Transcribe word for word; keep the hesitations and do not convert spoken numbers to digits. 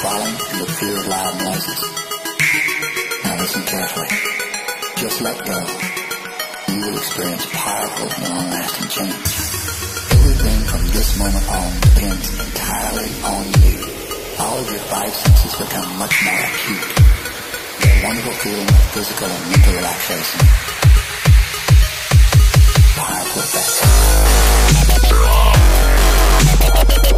swelling and the fear of loud noises. Now listen carefully. Just let go. You will experience powerful, long-lasting change. Everything from this moment on depends entirely on you. All of your five senses become much more acute. A wonderful feeling of physical and mental relaxation. Powerful effects.